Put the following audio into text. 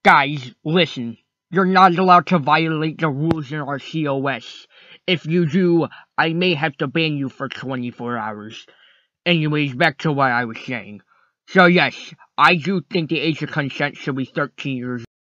Guys, listen. You're not allowed to violate the rules in our COS. If you do, I may have to ban you for 24 hours. Anyways, back to what I was saying. So yes, I do think the age of consent should be 13 years